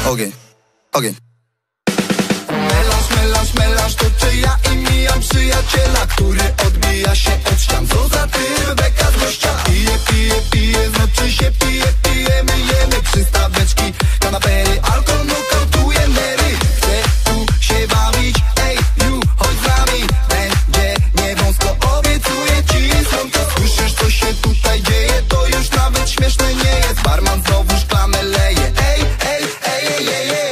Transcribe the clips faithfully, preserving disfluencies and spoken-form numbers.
Ogień, ogień. Melanż, melanż, melanż, to czy ja i mijam przyjaciela, który odbija się od ścian. Co za typ, beka z gościa. Pije, pije, pije, znaczy się pije, pijemy, jemy przystaweczki, kanapery, alkohol nokautuje nery. Chcę tu się bawić, ej, you, chodź z nami. Będzie nie wąsko, obiecuję ci słonko. Słyszysz, co się tutaj dzieje, to już nawet śmieszne nie jest. Barman znowu szklanę leje, ej, ej, ej, ej, ej, ej.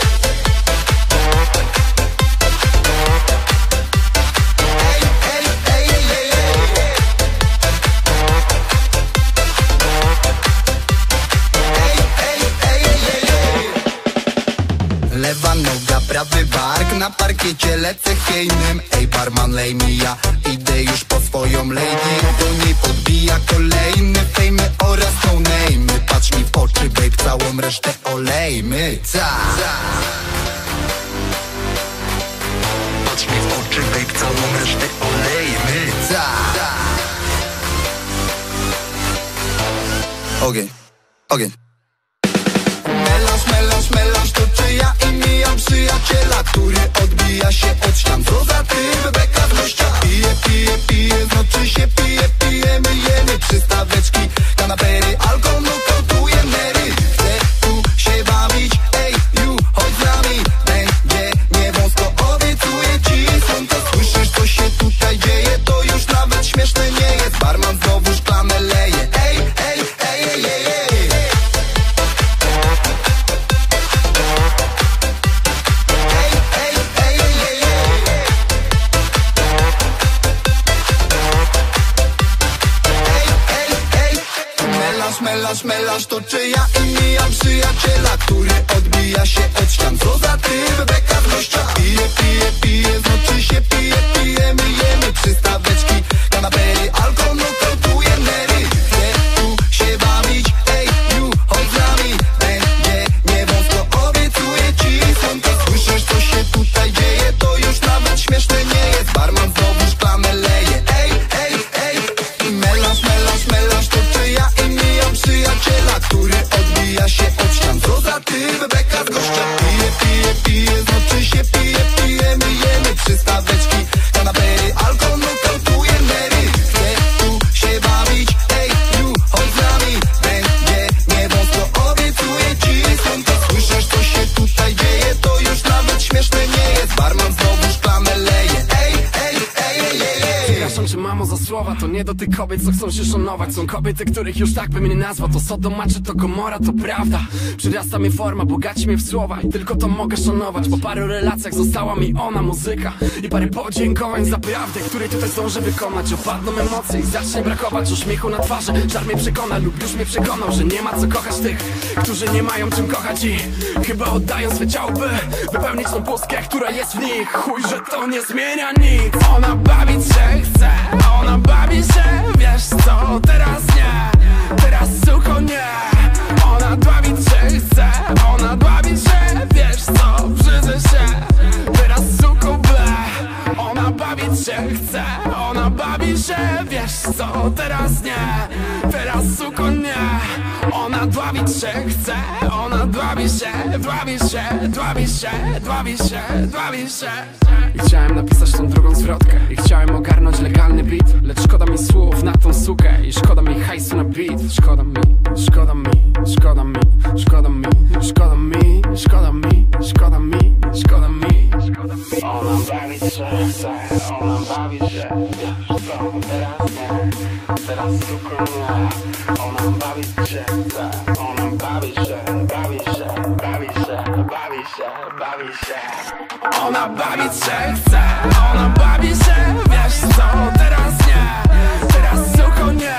Lewa noga, prawy bark, na parkiecie lecę chwiejnym. Ej barman, lej mi, ja idę już po swoją lady. Do niej podbija kolejny fejmy oraz no name. Patrz mi w oczy, babe, całą resztę olejmy. Ta. Patrz mi w oczy, babe, całą resztę olejmy. Ta. Ogień, ogień. Melanż, melanż, melanż, to czy ja i mijam przyjaciela, który odbija się od ścian. Co za typ, beka z gościa. Pije, pije, pije, znaczy się pije, pijemy, jemy przystaweczki, kanapery, alkohol nokautuje nery. Chcę tu się bawić, ej, you, chodź z nami. Będzie nie wąsko, obiecuję ci słonko. Słyszysz, co się tutaj dzieje, to już nawet śmieszne nie jest. Barman znowu szklanę leje, ej, ej, ej, ej, ej, ej. Melanż, melanż, to czy ja i mijam przyjaciela, który odbija się od ścian. Co za typ, beka z gościa. Pije, pije, pije, znaczy się pije, pijemy, jemy przystaweczki, kanapery, alkohol nokautuje nery. Chcę tu się bawić, ej, you, chodź z nami. Będzie nie wąsko, obiecuję ci słonko. Słyszysz, co się tutaj dzieje, to już nawet śmieszne nie jest. Barman znowu szklanę leje, ej, ej, ej. I melanż, melanż, melanż, to czy ja i mijam przyjaciela, który odbija się od ścian. Co za typ, beka z gościa. Pije, pije, pije, znaczy się pije, pijemy, jemy przystaweczki, kanapery, alkohol nokautuje nery. Chcę tu się bawić, ej, you, chodź z nami. Będzie nie wąsko, obiecuję ci słonko. Słyszysz, co się tutaj dzieje, to już nawet śmieszne nie jest. Barman znowu szklanę leje, ej, ej, ej, ej, ej, ej. Przepraszam cię, mamo, za słowa, to nie do tych kobiet, co chcą się szanować. Są kobiety, których już tak bym nie nazwał. To Sodoma czy to Gomora, to prawda. Przyrasta mi forma, bogaci mnie w słowa i tylko to mogę szanować. Po paru relacjach została mi ona muzyka i parę podziękowań za prawdę, której tutaj zdążę wykonać. Opadną emocje i zacznie brakować uśmiechu na twarzy. Żar mnie przekona lub już mnie przekonał, że nie ma co kochać tych, którzy nie mają czym kochać i chyba oddają swe ciało, by wypełnić tą pustkę, która jest w nich. Chuj, że to nie zmienia nic. Ona bawić się chce, ona bawi się, wiesz co, teraz nie, teraz sucho nie. Ona dławić się chce, ona dławi się, wiesz co, brzydzę się, teraz suko ble. Ona bawić się chce, ona bawi się, wiesz co, teraz nie, teraz suko nie. Ona dławić się chce, ona dławi się, dławi się, dławi się, dławi się, dławi się. I chciałem napisać tą drugą zwrotkę i chciałem ogarnąć legalny beat, lecz szkoda mi słów na tą sukę i szkoda mi hajsu na beat. Szkoda mi, szkoda mi, szkoda mi, szkoda mi, szkoda mi, szkoda mi, szkoda mi, szkoda mi, szkoda mi. Ona bawi się chce, ona bawi się, wiesz co, teraz nie, teraz suko nie. Ona bawi się chce, ona bawi się, bawi się, bawi się, bawi się, bawi się. Ona bawić się chce, ona bawi się, wiesz co, teraz nie, teraz suko nie.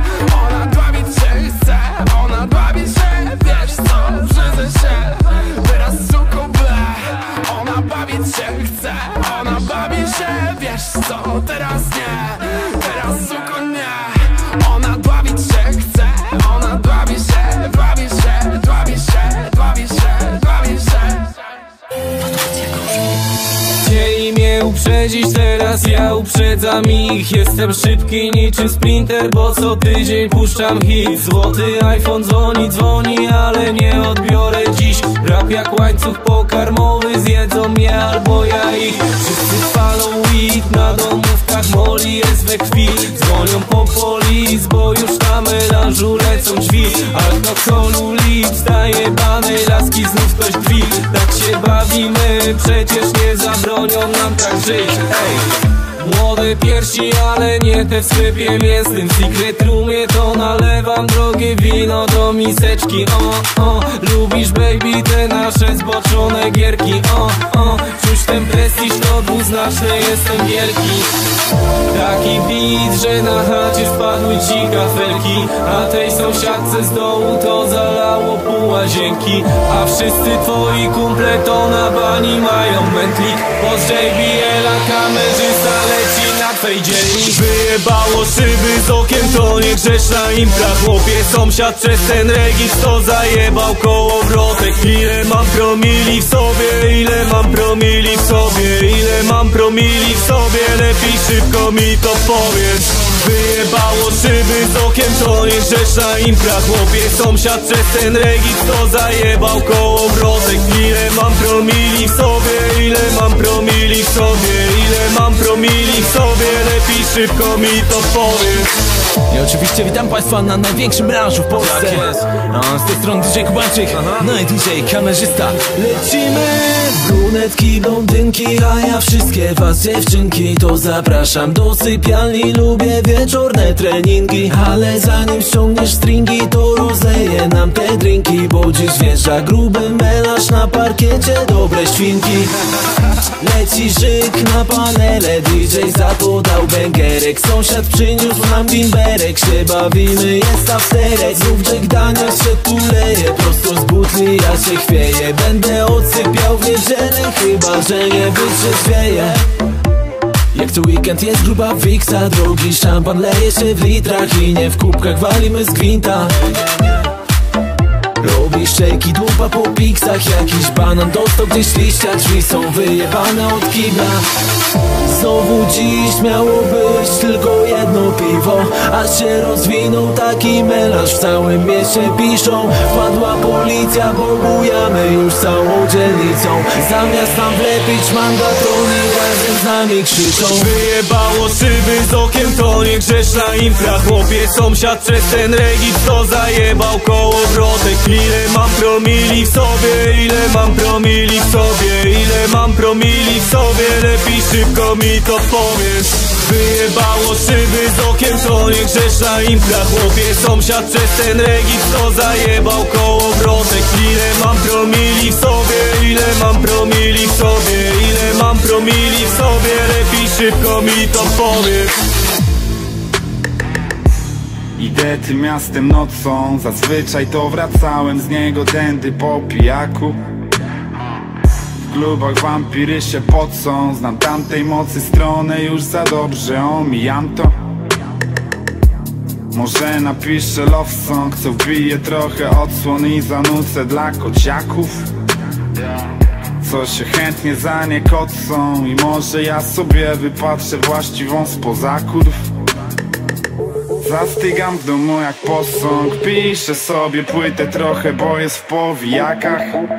Ona dławić się chce, ona dławi się, wiesz co, brzydzę się, teraz suko ble. Ona bawić się chce, ona bawi się, wiesz co, teraz nie, teraz suko nie. Ona dławić się chce, ona dławi się, dławi się, dławi się, dławi się, dławi się. Chcieli mnie uprzedzić teraz. teraz ja uprzedzam ich. Jestem szybki niczym sprinter, bo co tydzień puszczam hit. Złoty iPhone dzwoni, dzwoni, ale nie odbiorę dziś. Rap jak łańcuch pokarmowy, zjedzą mnie albo ja ich. Wszyscy palą weed, na domówkach moli jest we krwi. Dzwonią po polis, bo już na melanżu lecą drzwi. Alkoholu lips, zajebane laski, znów ktoś drzwi. Tak się bawimy, przecież nie zabronią nam tak żyć. Ej. Młode piersi, ale nie te w sklepie mięsnym. W secret roomie to nalewam drogie wino do miseczki. O, o, lubisz baby te nasze zboczone gierki. O, o, czuć ten prestiż to dwuznaczny, jestem wielki. Taki beat, że na chacie spadły ci kafelki, a tej sąsiadce z dołu to zalało pół łazienki. A wszyscy twoi kumple to na bani mają mętlik. Pod J B L-a kamerzysta leci na twej dzielni. Wyjebało szyby z okiem, to nie grzeszna impra. Chłopie, sąsiad przez ten regis to zajebał kołowrotek. Ile mam promili w sobie, ile mam promili w sobie, ile mam promili w sobie, lepiej szybko mi to powiedz. Wyjebało szyby z okiem, to nie grzeszna impra. Chłopie, sąsiad przez ten regis to zajebał kołowrotek. Ile mam promili w sobie, ile mam promili w sobie, ile mam promili w sobie, lepiej szybko mi to powiedz. I oczywiście witam Państwa na największym branżu w Polsce. Tak jest. A z tej strony D J Kubańczyk, no i D J kamerzysta. Lecimy! Brunetki, blondynki, a ja wszystkie was dziewczynki to zapraszam do sypialni. Lubię wieczorne treningi, ale zanim ściągniesz stringi, to rozleję nam te drinki. Bo dziś wjeżdża gruby melarz na parkiecie, dobre świnki. Leci żyk na panele, D J zapodał bęgerek. Sąsiad przyniósł nam bimberek, się bawimy, jest afterek. Znów Jack Daniels się tu leje, prosto z butli ja się chwieję. Będę odsypiał w niedzielę, chyba że nie wytrzeźwieję. Jak co weekend jest gruba wiksa, drogi szampan leje się w litrach i nie w kubkach walimy z gwinta. Robi szejki, dupa po piksach, jakiś banan dostał gdzieś liścia, drzwi są wyjebane od kibla. Znowu dziś miało być tylko jedno piwo, a się rozwinął taki melanż, w całym mieście piszą. Wpadła policja, bo bujamy już całą dzielnicą. Zamiast nam wlepić mandatroni, razem z nami krzyczą. Wyjebało szyby z okiem, to nie grzeszna impra. Chłopie, sąsiad przez ten regis to zajebał kołowrotek. Ile mam promili w sobie, ile mam promili w sobie, ile mam promili w sobie, lepiej szybko mi to powiedz. Wyjebało szyby z okiem, to nie grzeszna impra. Chłopie, sąsiad przez ten regis to zajebał kołowrotek. Ile mam promili w sobie, ile mam promili w sobie, ile mam promili w sobie, lepiej szybko mi to powiedz. Idę tym miastem nocą, zazwyczaj to wracałem z niego tędy po pijaku. W klubach wampiry się pocą, znam tamtej mocy stronę już za dobrze, omijam to. Może napiszę love song, co wbije trochę odsłon i zanucę dla kociaków, co się chętnie za nie kocą. I może ja sobie wypatrzę właściwą spoza kurw. Zastygam w domu jak posąg, piszę sobie płytę trochę, bo jest w powijakach.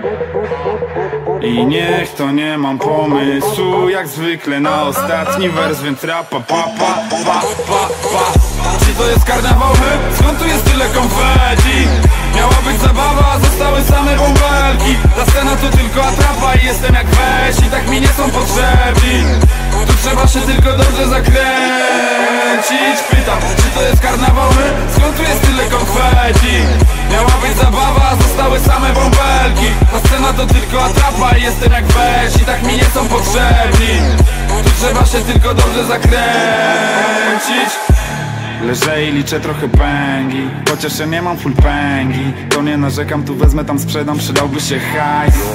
I niech to nie mam pomysłu, jak zwykle na ostatni wers, więc rapa pa pa pa pa pa. Czy to jest karnawał? Skąd tu jest tyle konfetti? Miała być zabawa, zostały same bąbelki. Ta scena to tylko atrapa i jestem jak weź i tak mi nie są potrzebni. Tu trzeba się tylko dobrze zakręcić. Pytam, czy to jest karnawał? Skąd tu jest tyle konfetti? Miała być zabawa, zostały same bąbelki. Ta scena to tylko atrapa i jestem jak weź i tak mi nie są potrzebni. Tu trzeba się tylko dobrze zakręcić. Leżę i liczę trochę pęgi, chociaż ja nie mam full pęgi. To nie narzekam, tu wezmę, tam sprzedam, przydałby się hajs.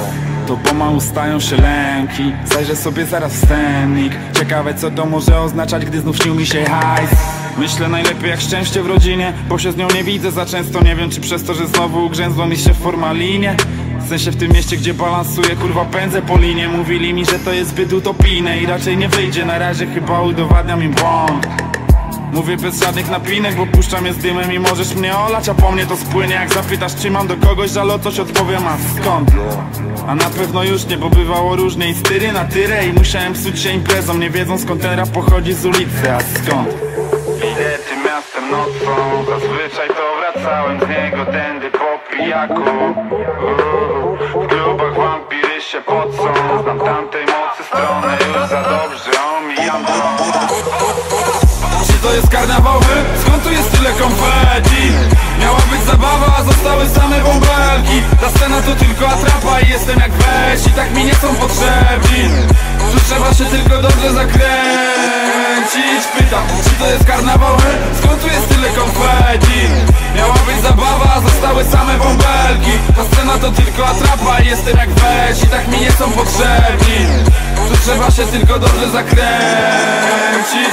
to pomału stają się lęki. Zajrzę sobie zaraz w wstępnik. Ciekawe co to może oznaczać, gdy znów śnił mi się hajs. Myślę najlepiej jak szczęście w rodzinie, bo się z nią nie widzę za często. Nie wiem czy przez to, że znowu ugrzęzło mi się w formalinie. W sensie w tym mieście, gdzie balansuję, kurwa pędzę po linie. Mówili mi, że to jest zbyt utopijne i raczej nie wyjdzie. Na razie chyba udowadniam im błąd. Mówię bez żadnych napinek, bo puszczam je z dymem i możesz mnie olać, a po mnie to spłynie. Jak zapytasz czy mam do kogoś żal o coś, odpowiem a skąd? A na pewno już nie, bo bywało różnie i z tyry na tyrę. I musiałem psuć się imprezą, nie wiedząc skąd ten rap pochodzi z ulicy, a skąd? Idę tym miastem nocą, zazwyczaj to wracałem z niego tędy po pijaku. W klubach wampiry się pocą, znam tamtej mocy stronę już za dobrze, omijam to. Czy to jest karnawał? Skąd tu jest tyle konfetti? Miała być zabawa, a zostały same bąbelki. Ta scena to tylko atrapa i jestem jak weź i tak mi nie są potrzebni. Tu trzeba się tylko dobrze zakręcić. Pytam, czy to jest karnawał? Skąd tu jest tyle konfetti? Miała być zabawa, a zostały same bąbelki. Ta scena to tylko atrapa i jestem jak weź i tak mi nie są potrzebni. Tu trzeba się tylko dobrze zakręcić.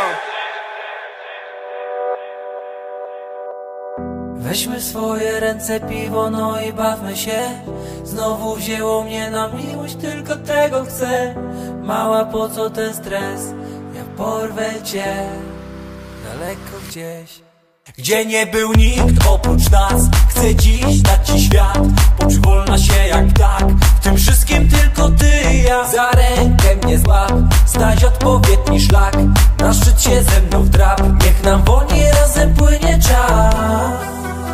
Weźmy swoje ręce, piwo, no i bawmy się. Znowu wzięło mnie na miłość, tylko tego chcę. Mała, po co ten stres? Ja porwę cię daleko gdzieś, gdzie nie był nikt oprócz nas. Chcę dziś dać ci świat, poczuj wolna się jak ptak. W tym wszystkim tylko ty i ja. Za rękę mnie złap, znajdź odpowiedni szlak. Na szczyt się ze mną wdrap, niech nam wolniej razem płynie czas.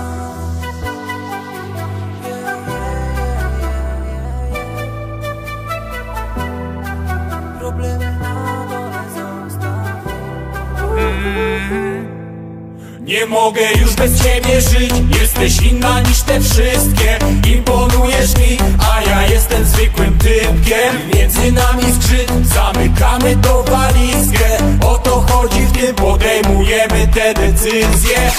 Nie mogę już bez ciebie żyć. Jesteś inna niż te wszystkie. Imponujesz mi, a ja jestem zwykłym typkiem. Między nami zgrzyt, zamykamy to walizkę. O to chodzi, w tym podejmujemy te decyzje.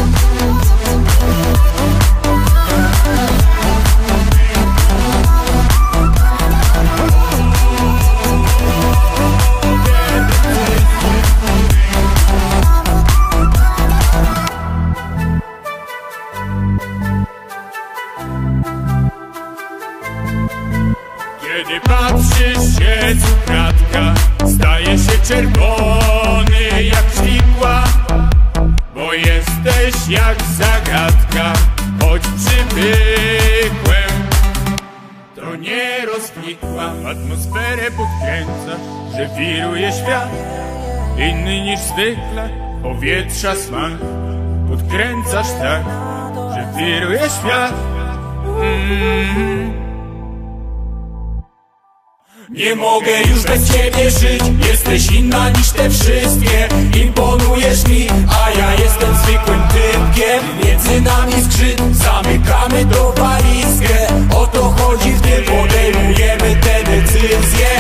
Kiedy patrzysz się z ukradka, staje się czerwony jak świtła, bo jesteś jak zagadka. Choć przywykłem, to nie rozkwitła. Atmosferę podkręca, że wiruje świat inny niż zwykle. Powietrza smak podkręcasz tak, że wiruje świat. mm. Nie mogę już bez ciebie żyć. Jesteś inna niż te wszystkie. Imponujesz mi, a ja jestem zwykłym typkiem. Między nami zgrzyt, zamykamy to walizkę. O to chodzi, w tym podejmujemy te decyzje.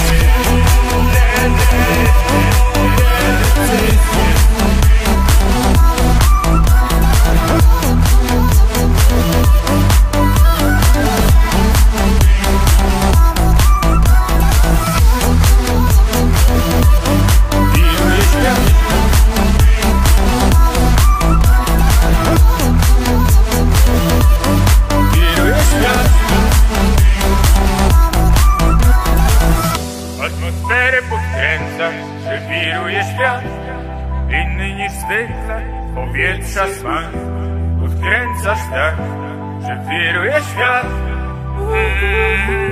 Atmosferę podkręca, że wiruje świat inny niż zwykle. Powietrza smak podkręcasz tak, że wiruje świat. mm.